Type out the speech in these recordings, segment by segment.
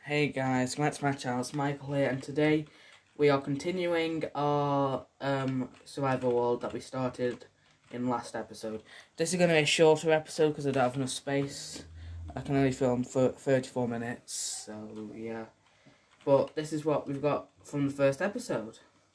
Hey guys, back to my channel, it's Michael here, and today we are continuing our survival world that we started in last episode. This is going to be a shorter episode because I don't have enough space. I can only film for 34 minutes, so yeah. But this is what we've got from the first episode.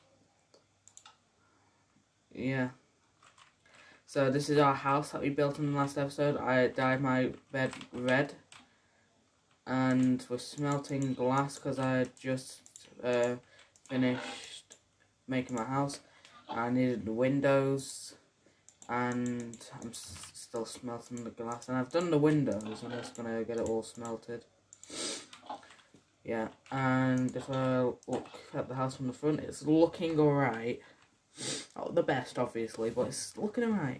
Yeah. So this is our house that we built in the last episode. I dyed my bed red. And we're smelting glass because I just finished making my house. I needed the windows, and I'm still smelting the glass. And I've done the windows, I'm just gonna get it all smelted. Yeah, and if I look at the house from the front, it's looking alright. Not the best, obviously, but it's looking alright.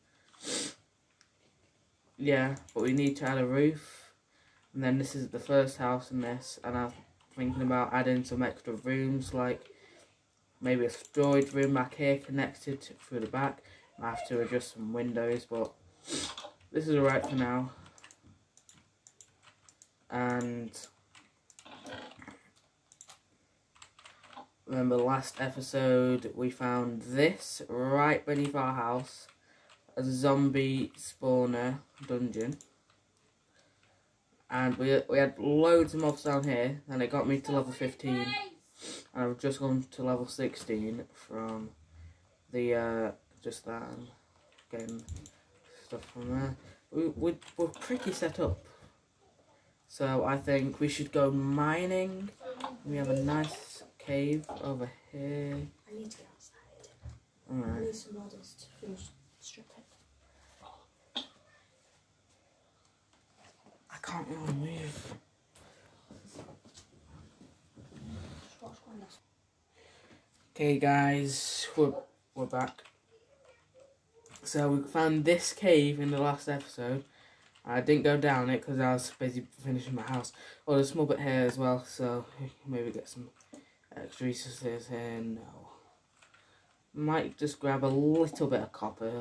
Yeah, but we need to add a roof. And then this is the first house in this, and I'm thinking about adding some extra rooms, like maybe a storage room back here connected through the back. I have to adjust some windows, but this is alright for now. And remember last episode we found this right beneath our house, a zombie spawner dungeon. And we had loads of mobs down here, and it got me to level 15. And I've just gone to level 16 from the, just that, and getting stuff from there. We're pretty set up. So I think we should go mining. We have a nice cave over here. I need to get outside. Alright. I need some ladders to finish stripping. I can't really move. Okay guys, we're back. So we found this cave in the last episode. I didn't go down it because I was busy finishing my house. Oh, there's a small bit here as well, so maybe get some extra resources here. No. Might just grab a little bit of copper.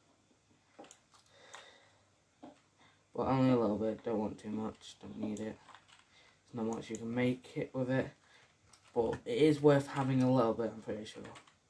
But only a little bit, don't want too much, don't need it. There's not much you can make it with it. But it is worth having a little bit, I'm pretty sure.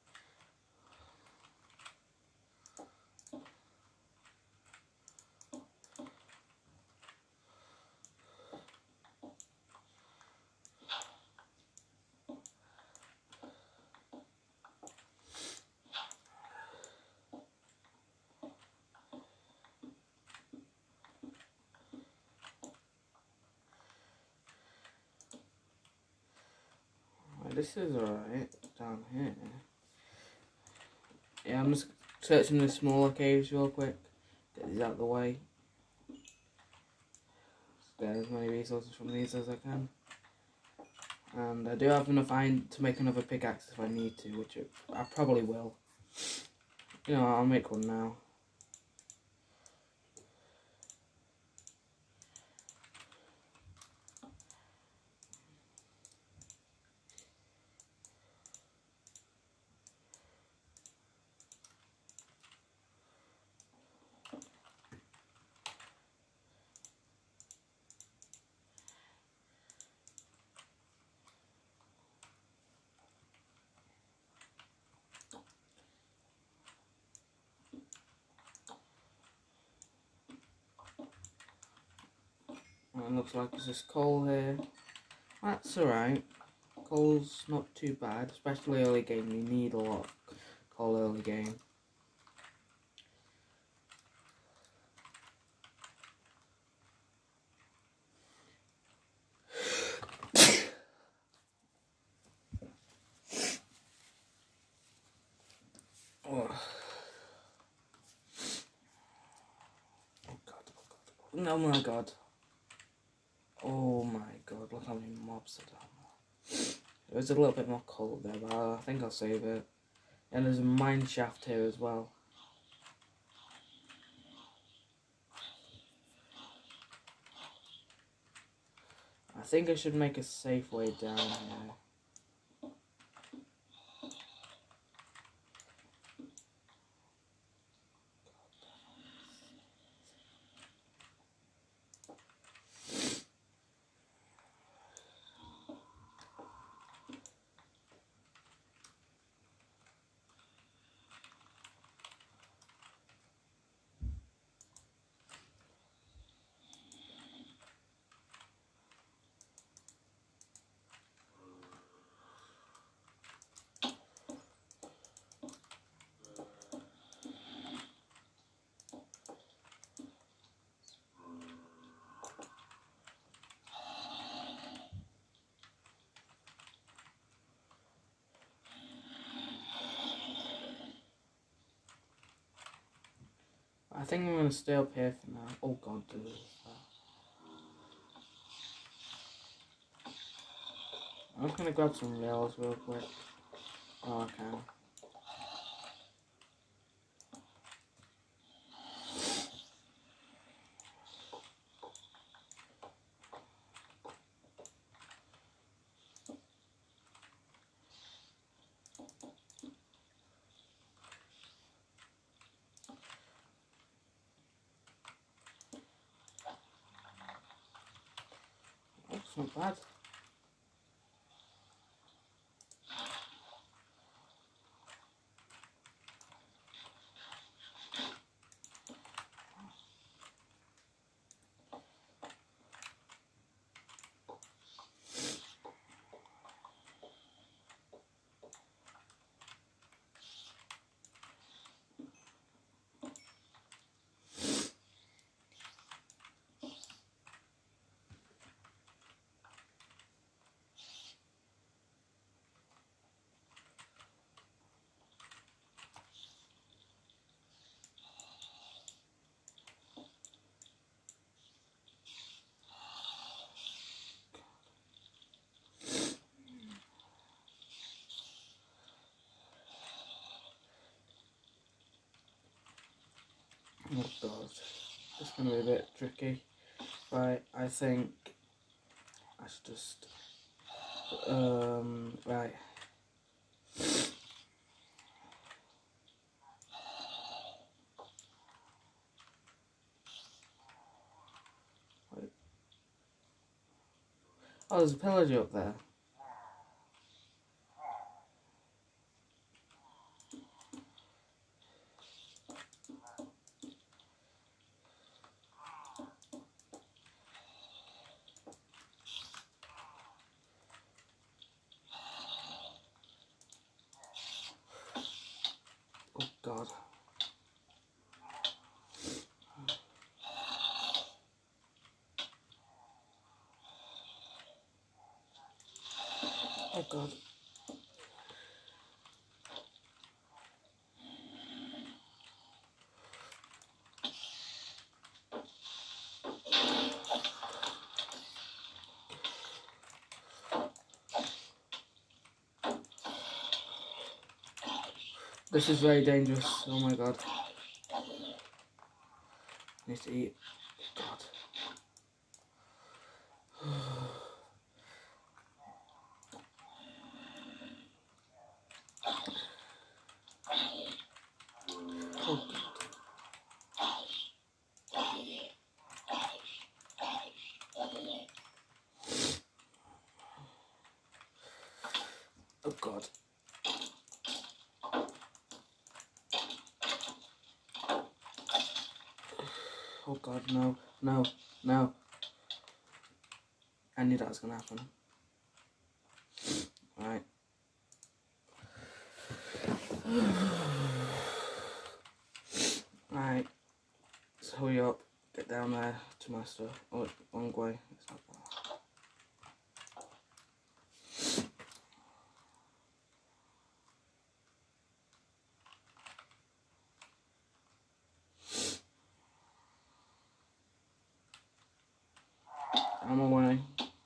This is alright down here. Yeah, I'm just searching the smaller caves real quick. Get these out of the way. Get as many resources from these as I can. And I do have enough iron to make another pickaxe if I need to, which I probably will. You know, I'll make one now. It looks like there's just coal here. That's alright. Coal's not too bad, especially early game. You need a lot of coal early game. Oh. Oh my god. Oh my god, look how many mobs are down there. There's a little bit more coal there, but I think I'll save it. And there's a mine shaft here as well. I think I should make a safe way down here. think I'm gonna stay up here for now. Oh god, dude. I'm just gonna grab some rails real quick. Oh, I can. That's not bad. Oh god, it's gonna be a bit tricky. Right, I think I should just, right. Wait. Oh, there's a pillager up there. Oh god. Oh god. This is very dangerous. Oh my god. I need to eat. God. Oh god. Oh god. Oh god, no, no, no. I knew that was gonna happen. Right. Right. So hurry up. Get down there to my stuff. Oh, wrong way. It's not that. I'm away.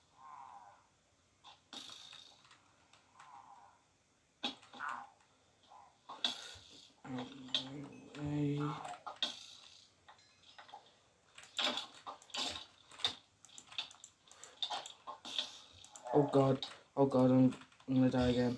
Oh god. Oh god, I'm gonna die again.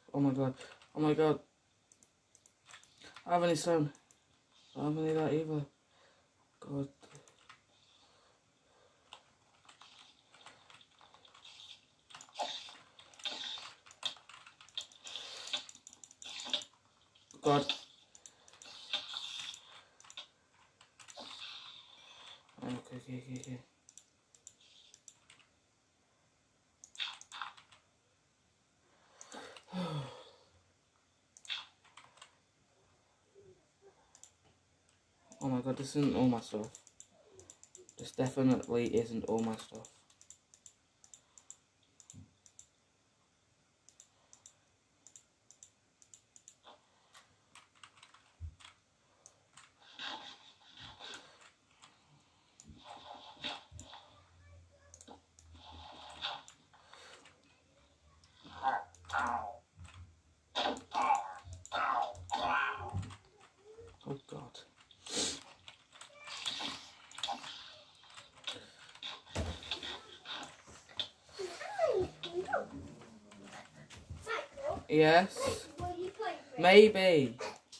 Oh my god. Oh my god. I have any stone. I don't have any of that either. God. God. Okay. Oh my god, this isn't all my stuff. This definitely isn't all my stuff. Oh god. Yes? Maybe.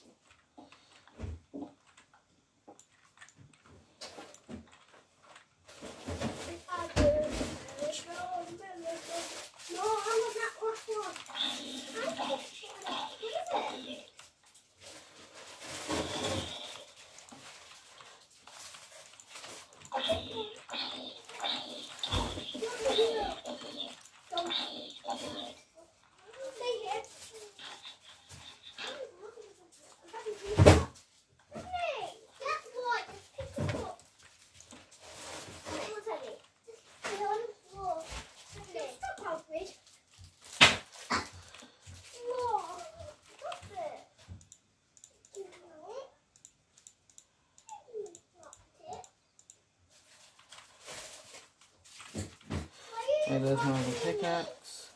Okay, there's my other pickaxe.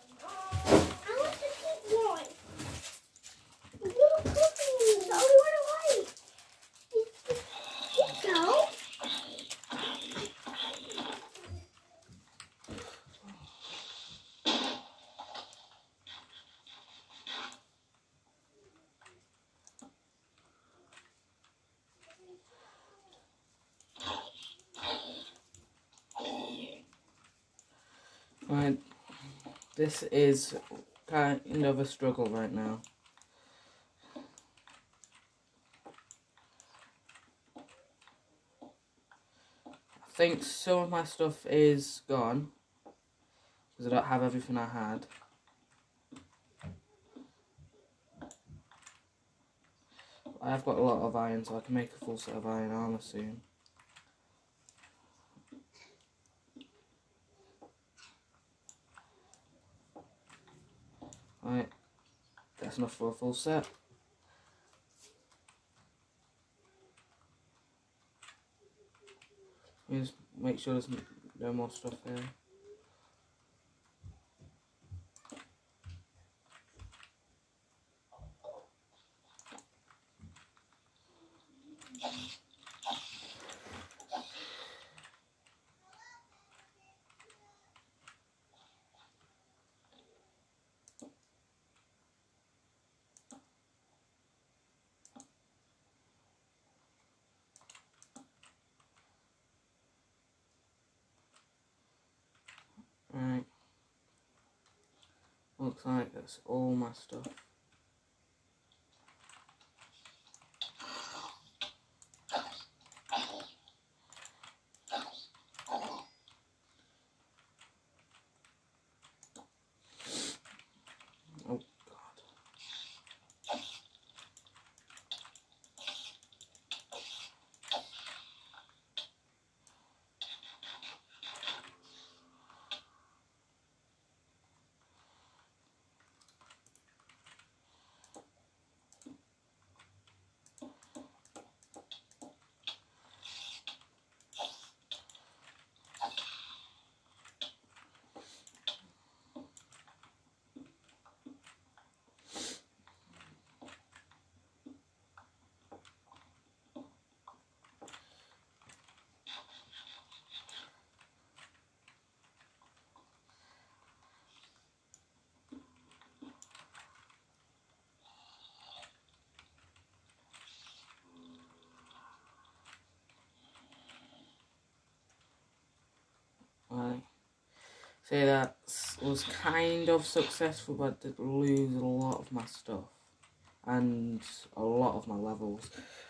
Right, this is kind of a struggle right now. I think some of my stuff is gone, because I don't have everything I had. I have got a lot of iron, so I can make a full set of iron armor soon. Right, that's enough for a full set. Just make sure there's no more stuff here. Right. Looks like that's all my stuff. Oh god. say that was kind of successful, but I did lose a lot of my stuff and a lot of my levels.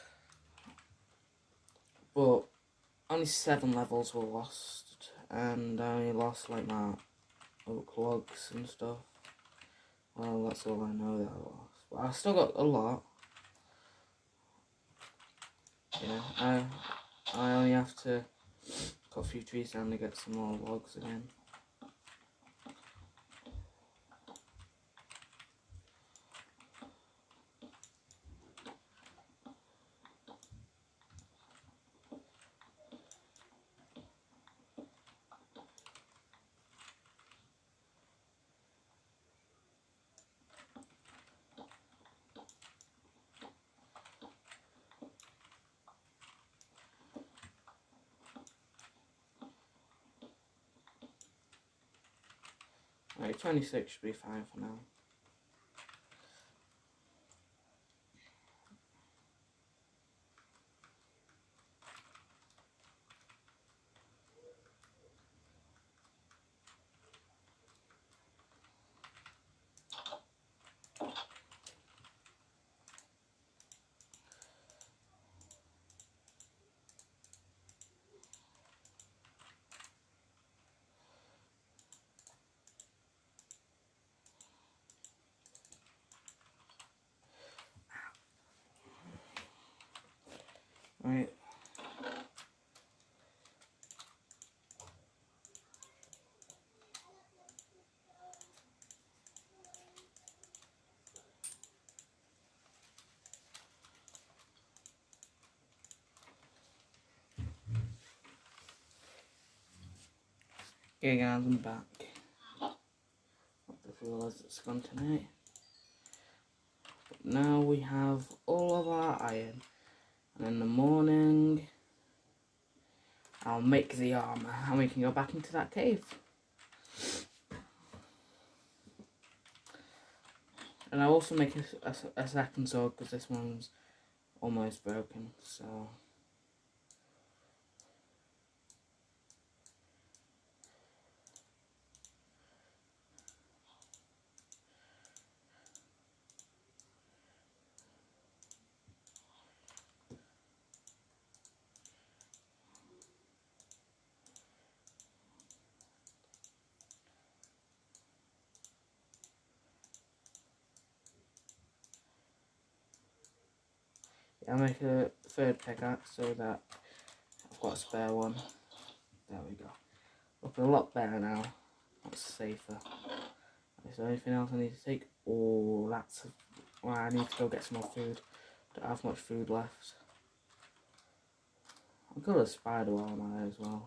But only 7 levels were lost, and I only lost like my oak logs and stuff. Well, that's all I know that I lost. But I still got a lot. Yeah, I only have to cut a few trees down to get some more logs again. Right, 26 should be fine for now. Right. Okay guys, I'm back. Hope the realize it's gone tonight. But now we have all of our iron. And in the morning I'll make the armour and we can go back into that cave. And I'll also make a second sword because this one's almost broken, so... I'll make a third pickaxe so that I've got a spare one. There we go. Looking a lot better now. That's safer. Is there anything else I need to take? Oh, that's... Well, I need to go get some more food. Don't have much food left. I've got a spider while I'm at it as well.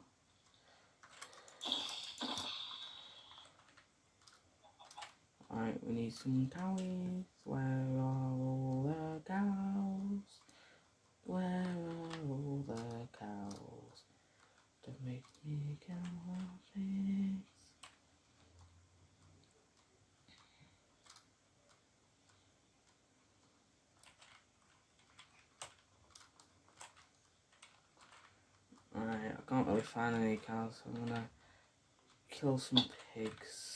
Alright, we need some cowies. Where are all the cows? Where are all the cows? Don't make me cow face. Alright, I can't really find any cows, so I'm gonna kill some pigs.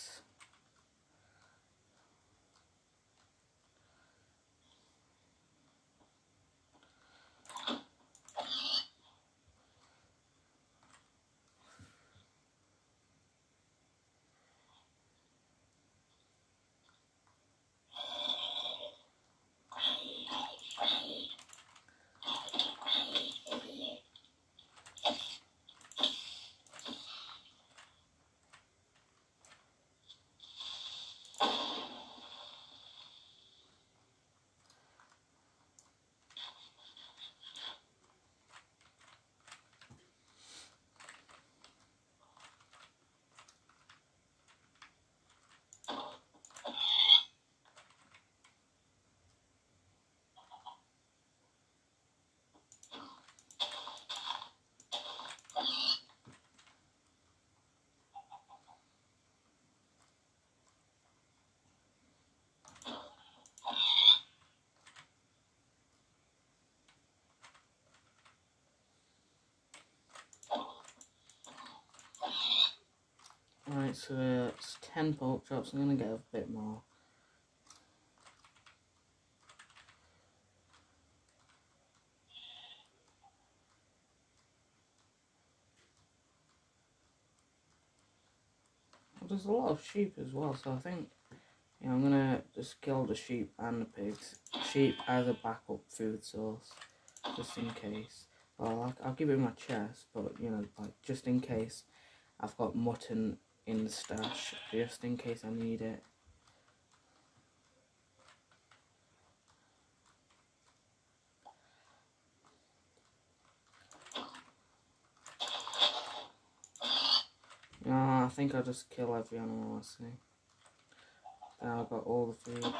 Right, so it's 10 pork chops. I'm going to get a bit more. There's a lot of sheep as well, so I think, yeah, I'm gonna just kill the sheep and the pigs. Sheep as a backup food source, just in case. Well, I'll give it my chest, but you know, like just in case I've got mutton in the stash, just in case I need it. I think I'll just kill every animal I see. Then I've got all the food.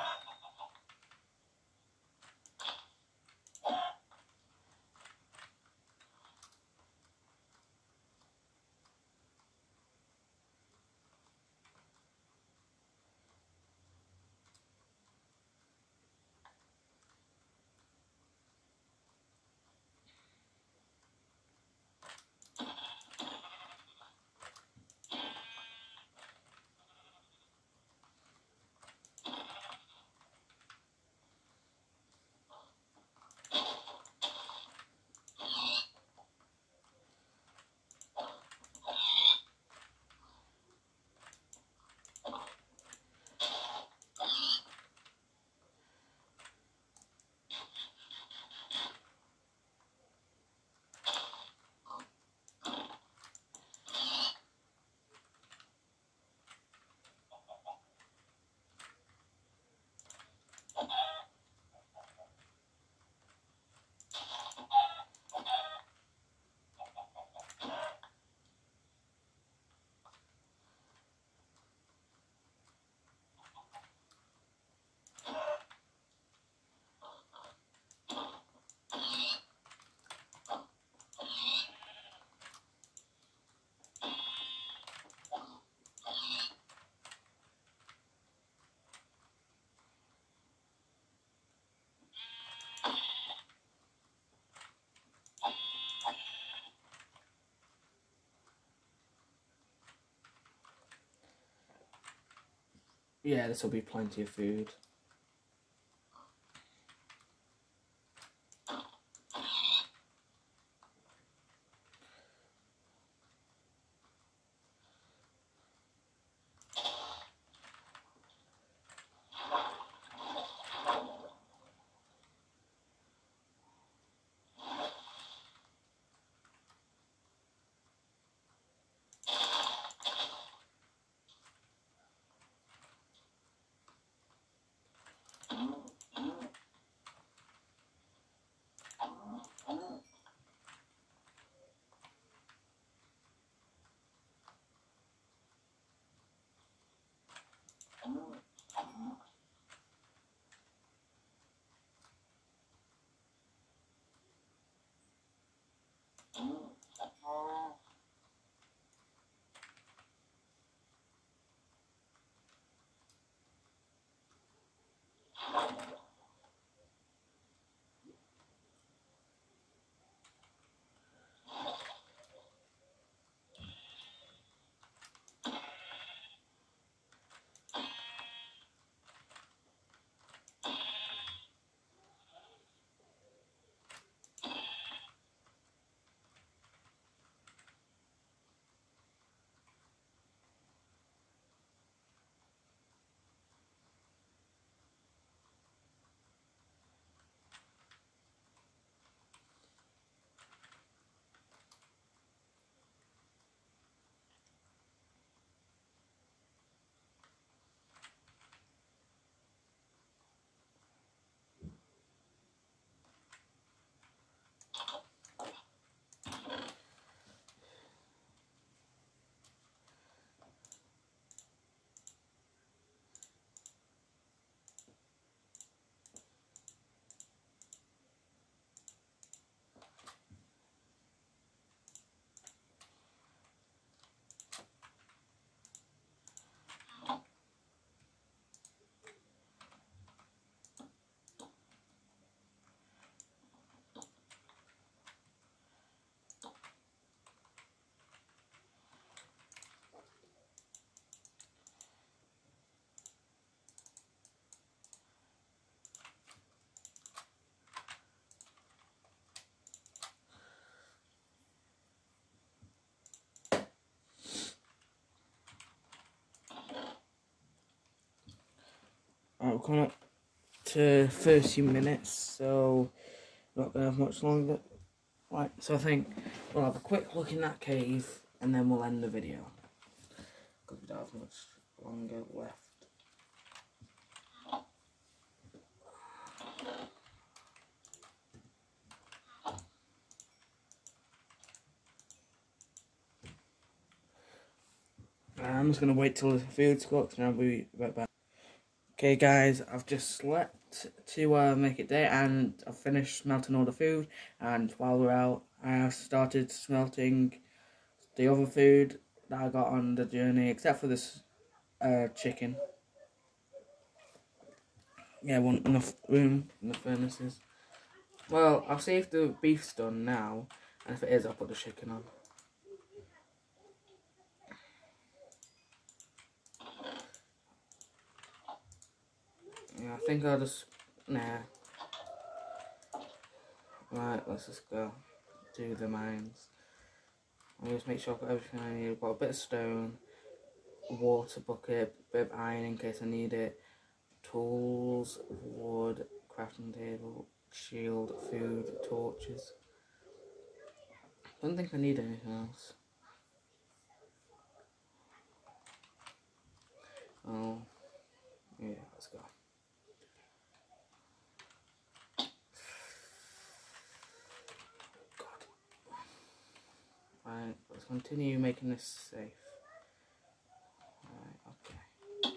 Yeah, this will be plenty of food. Right, we're coming up to 30 minutes, so not going to have much longer. Right, so I think we'll have a quick look in that cave and then we'll end the video. Because we don't have much longer left. I'm just going to wait till the food's cooked and I'll be right back. Okay guys, I've just slept to make it day and I've finished smelting all the food, and while we're out I started smelting the other food that I got on the journey, except for this chicken. Yeah, wasn't enough room in the furnaces. Well, I'll see if the beef's done now, and if it is I'll put the chicken on. Yeah, I think I'll just... nah. Right, let's just go do the mines. I'll just make sure I've got everything I need. I've got a bit of stone, a water bucket, a bit of iron in case I need it, tools, wood, crafting table, shield, food, torches. I don't think I need anything else. Oh, yeah, let's go. Right, let's continue making this safe. Right, okay.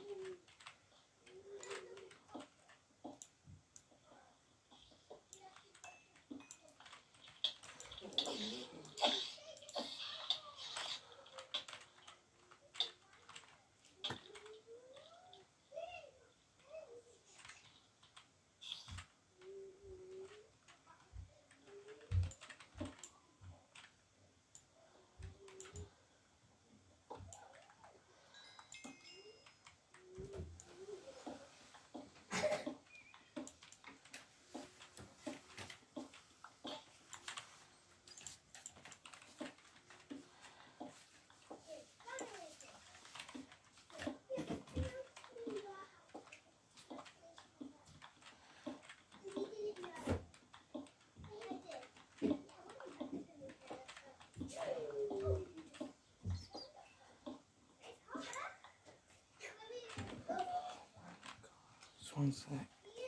Just one sec.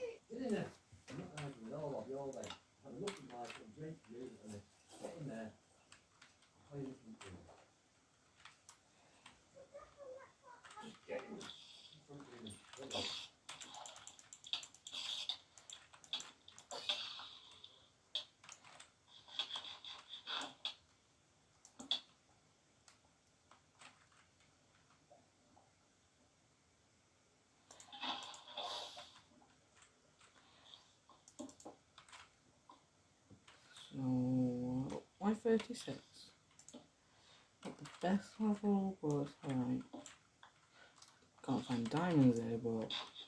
So, why 36? Not the best level, but alright. Can't find diamonds there, but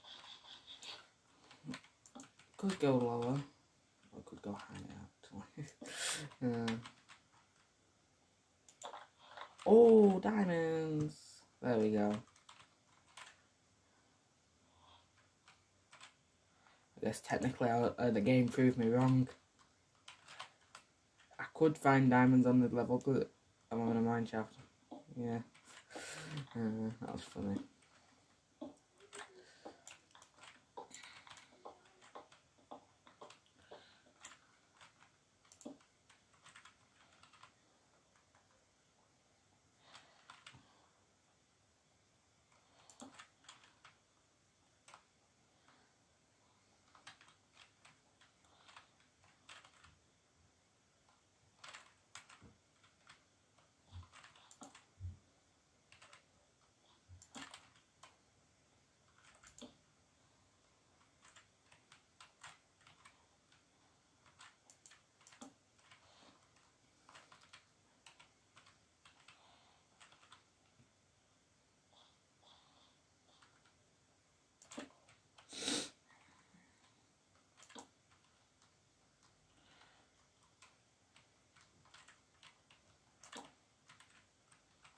could go lower. Or could go higher, actually. Oh, diamonds! There we go. I guess technically the game proved me wrong. I could find diamonds on the level, but I'm on a mine shaft. Yeah. That was funny.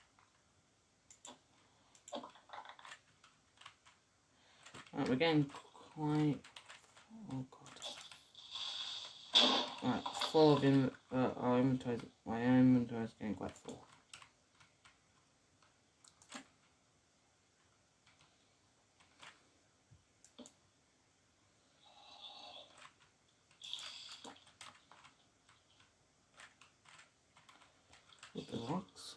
Right, we're getting quite... Oh god. Right, full of our inventory. My inventory is getting quite full. With the rocks.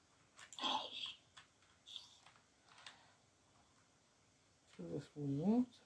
Fill this with water.